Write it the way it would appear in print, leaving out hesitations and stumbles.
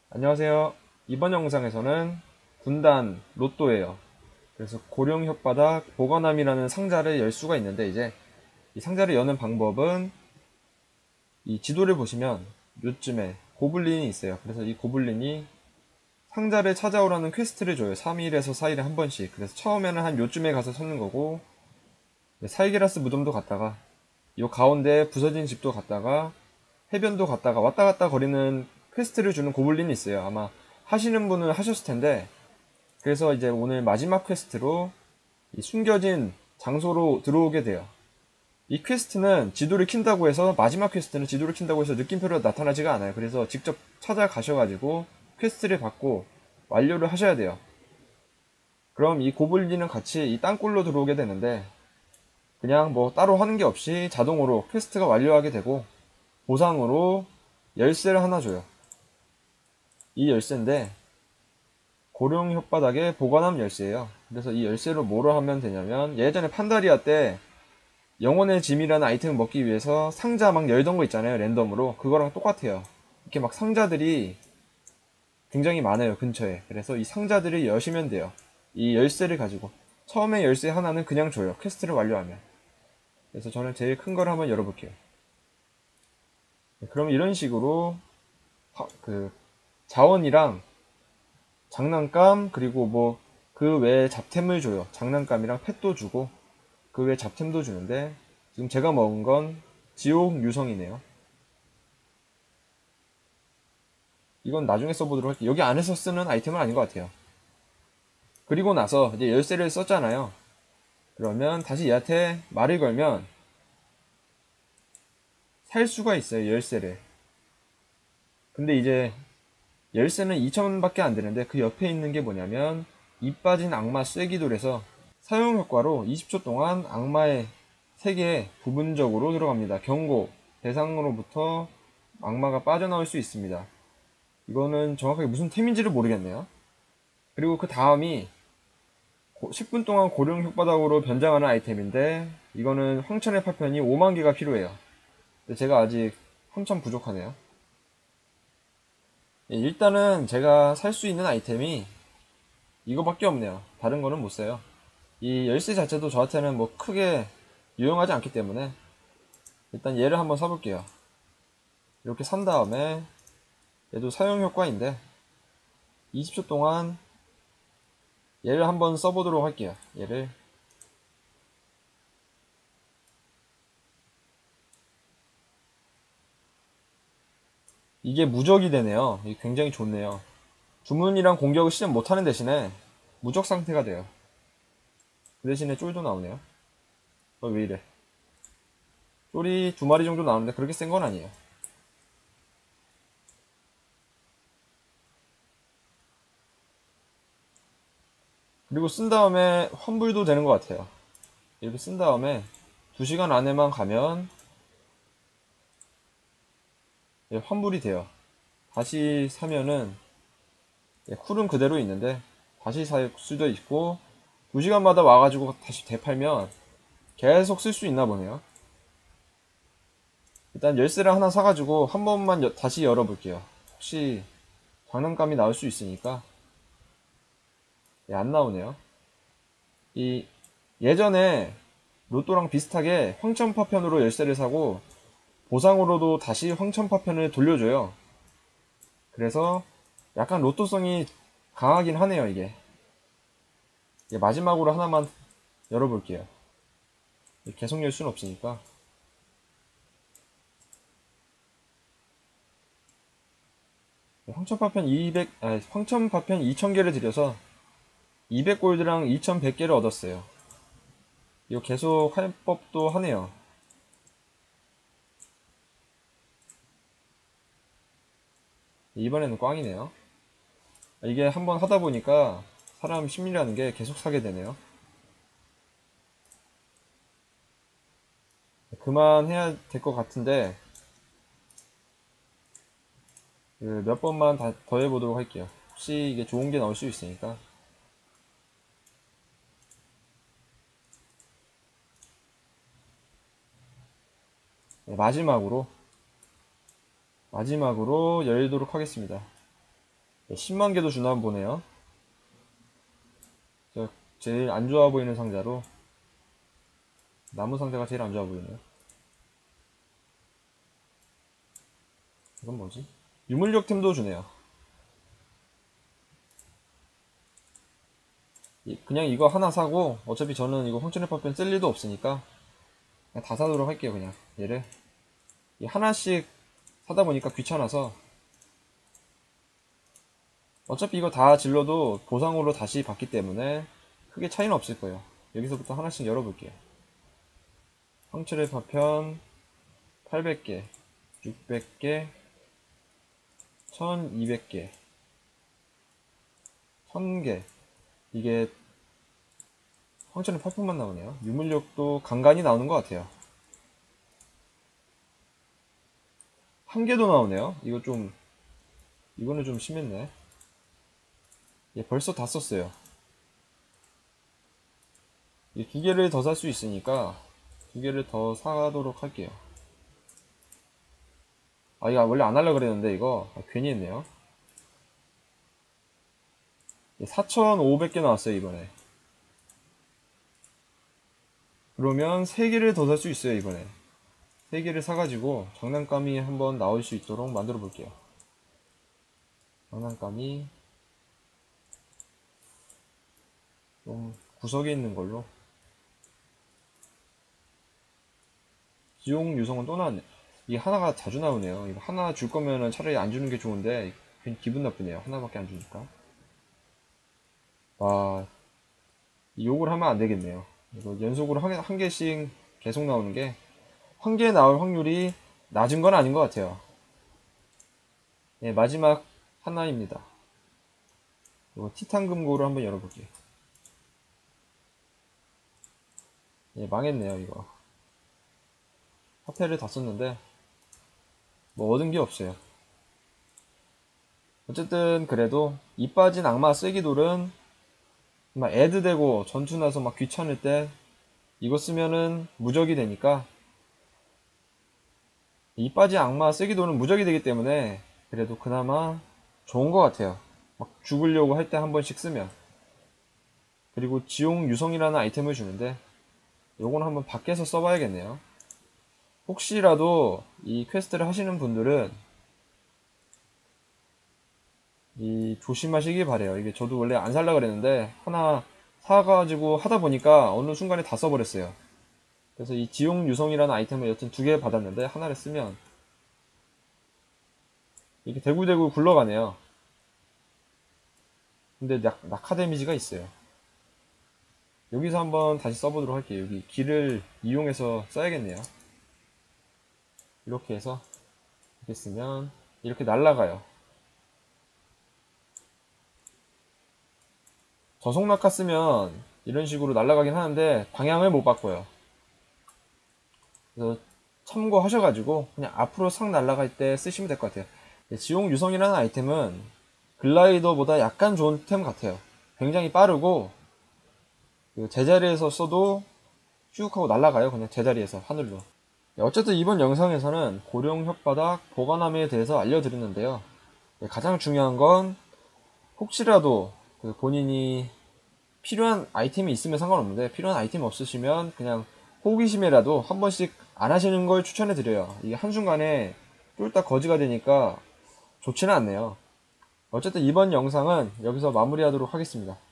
안녕하세요. 이번 영상에서는 군단 로또예요. 그래서 고령 혓바닥 보관함이라는 상자를 열 수가 있는데, 이제 이 상자를 여는 방법은 이 지도를 보시면 요쯤에 고블린이 있어요. 그래서 이 고블린이 상자를 찾아오라는 퀘스트를 줘요. 3일에서 4일에 한 번씩. 그래서 처음에는 한 요쯤에 가서 찾는 거고, 사이게라스 무덤도 갔다가 요 가운데 부서진 집도 갔다가 해변도 갔다가 왔다 갔다 거리는 퀘스트를 주는 고블린이 있어요. 아마 하시는 분은 하셨을 텐데, 그래서 이제 오늘 마지막 퀘스트로 이 숨겨진 장소로 들어오게 돼요. 이 퀘스트는 지도를 킨다고 해서, 마지막 퀘스트는 지도를 킨다고 해서 느낌표로 나타나지가 않아요. 그래서 직접 찾아가셔가지고 퀘스트를 받고 완료를 하셔야 돼요. 그럼 이 고블린은 같이 이 땅굴로 들어오게 되는데, 그냥 뭐 따로 하는 게 없이 자동으로 퀘스트가 완료하게 되고, 보상으로 열쇠를 하나 줘요. 이 열쇠인데 고령 혓바닥에 보관함 열쇠예요. 그래서 이 열쇠로 뭐를 하면 되냐면, 예전에 판다리아 때 영혼의 짐이라는 아이템을 먹기 위해서 상자 막 열던 거 있잖아요, 랜덤으로. 그거랑 똑같아요. 이렇게 막 상자들이 굉장히 많아요, 근처에. 그래서 이 상자들을 여시면 돼요. 이 열쇠를 가지고. 처음에 열쇠 하나는 그냥 줘요, 퀘스트를 완료하면. 그래서 저는 제일 큰 걸 한번 열어볼게요. 그럼 이런 식으로 그 자원이랑 장난감, 그리고 뭐 그 외에 잡템을 줘요. 장난감이랑 펫도 주고 그 외에 잡템도 주는데, 지금 제가 먹은 건 지옥 유성이네요. 이건 나중에 써보도록 할게요. 여기 안에서 쓰는 아이템은 아닌 것 같아요. 그리고 나서 이제 열쇠를 썼잖아요. 그러면 다시 얘한테 말을 걸면 살 수가 있어요, 열쇠를. 근데 이제 열쇠는 2,000밖에 안 되는데, 그 옆에 있는 게 뭐냐면 이 빠진 악마 쐐기돌에서 사용 효과로 20초 동안 악마의 세계에 부분적으로 들어갑니다. 경고, 대상으로부터 악마가 빠져나올 수 있습니다. 이거는 정확하게 무슨 템인지를 모르겠네요. 그리고 그 다음이 10분 동안 고령 혓바닥으로 변장하는 아이템인데, 이거는 황천의 파편이 5만 개가 필요해요. 근데 제가 아직 한참 부족하네요. 일단은 제가 살 수 있는 아이템이 이거밖에 없네요. 다른 거는 못 사요. 이 열쇠 자체도 저한테는 뭐 크게 유용하지 않기 때문에 일단 얘를 한번 사볼게요. 이렇게 산 다음에, 얘도 사용 효과인데 20초 동안 얘를 한번 써보도록 할게요. 얘를. 이게 무적이 되네요. 이게 굉장히 좋네요. 주문이랑 공격을 시전 못하는 대신에 무적 상태가 돼요. 그 대신에 쫄도 나오네요. 왜 이래? 쫄이 2마리 정도 나오는데 그렇게 센 건 아니에요. 그리고 쓴 다음에 환불도 되는 것 같아요. 이렇게 쓴 다음에 2시간 안에만 가면 환불이 돼요. 다시 사면은 쿨은 그대로 있는데 다시 살 수도 있고, 2시간마다 와가지고 다시 되팔면 계속 쓸 수 있나 보네요. 일단 열쇠를 하나 사가지고 한 번만 다시 열어볼게요. 혹시 장난감이 나올 수 있으니까. 안 나오네요. 이 예전에 로또랑 비슷하게 황천파편으로 열쇠를 사고 보상으로도 다시 황천파편을 돌려줘요. 그래서 약간 로또성이 강하긴 하네요, 이게. 마지막으로 하나만 열어볼게요. 계속 열 수는 없으니까. 황천파편 2000개를 들여서 200골드랑 2100개를 얻었어요. 이거 계속 할 법도 하네요. 이번에는 꽝이네요. 이게 한번 하다 보니까 사람 심리라는 게 계속 사게 되네요. 그만해야 될 것 같은데, 몇 번만 더 해보도록 할게요. 혹시 이게 좋은 게 나올 수 있으니까. 마지막으로 열도록 하겠습니다. 10만 개도 주나 한번 보네요. 제일 안 좋아 보이는 상자로 나무 상자가 제일 안 좋아 보이네요. 이건 뭐지? 유물력템도 주네요. 그냥 이거 하나 사고 어차피 저는 이거 황천의 파편 쓸 일도 없으니까 그냥 다 사도록 할게요. 그냥 얘를 하나씩 사다 보니까 귀찮아서 어차피 이거 다 질러도 보상으로 다시 받기 때문에 크게 차이는 없을 거예요. 여기서부터 하나씩 열어볼게요. 황철의 파편 800개, 600개, 1200개, 1000개. 이게 황철의 파편만 나오네요. 유물력도 간간히 나오는 것 같아요. 한 개도 나오네요. 이거는 좀 심했네. 얘 벌써 다 썼어요. 이 두 개를 더 살 수 있으니까 두 개를 더 사도록 할게요. 아, 이거 원래 안 하려고 그랬는데 이거 괜히 했네요. 4,500개 나왔어요 이번에. 그러면 3개를 더 살 수 있어요 이번에. 3개를 사가지고 장난감이 한번 나올 수 있도록 만들어 볼게요. 장난감이 좀 구석에 있는 걸로. 지용 유성은 또 나왔네. 이게 하나가 자주 나오네요. 이거 하나 줄 거면은 차라리 안 주는 게 좋은데 괜히 기분 나쁘네요. 하나밖에 안 주니까. 와, 욕을 하면 안 되겠네요. 이거 연속으로 한 개씩 계속 나오는 게 한 개 나올 확률이 낮은 건 아닌 것 같아요. 네, 마지막 하나입니다. 이거 티탄 금고를 한번 열어볼게요. 예, 망했네요, 이거. 화폐를 다 썼는데, 뭐 얻은 게 없어요. 어쨌든, 그래도, 이 빠진 악마 쓰기돌은, 막 애드 되고 전투 나서 막 귀찮을 때, 이거 쓰면은 무적이 되니까, 이 빠진 악마 쓰기돌은 무적이 되기 때문에, 그래도 그나마 좋은 것 같아요. 막 죽으려고 할 때 한 번씩 쓰면. 그리고 지용 유성이라는 아이템을 주는데, 요건 한번 밖에서 써봐야겠네요. 혹시라도 이 퀘스트를 하시는 분들은 조심하시기 바래요. 이게 저도 원래 안 살라 그랬는데 하나 사가지고 하다 보니까 어느 순간에 다 써버렸어요. 그래서 이 지용 유성이라는 아이템을 여튼 2개 받았는데 하나를 쓰면 이렇게 대굴대굴 굴러가네요. 근데 낙하 데미지가 있어요. 여기서 한번 다시 써보도록 할게요. 여기 길을 이용해서 써야겠네요. 이렇게 해서 이렇게 쓰면 이렇게 날아가요. 저속 낙하 쓰면 이런 식으로 날아가긴 하는데 방향을 못 바꿔요. 그래서 참고하셔가지고 그냥 앞으로 싹 날아갈 때 쓰시면 될 것 같아요. 지용 유성이라는 아이템은 글라이더보다 약간 좋은 템 같아요. 굉장히 빠르고 제자리에서 써도 쭉 하고 날아가요. 그냥 제자리에서 하늘로. 어쨌든 이번 영상에서는 고령 혓바닥 보관함에 대해서 알려드렸는데요. 가장 중요한 건 혹시라도 본인이 필요한 아이템이 있으면 상관없는데 필요한 아이템이 없으시면 그냥 호기심에라도 한 번씩 안 하시는 걸 추천해 드려요. 이게 한순간에 쫄딱 거지가 되니까 좋지는 않네요. 어쨌든 이번 영상은 여기서 마무리하도록 하겠습니다.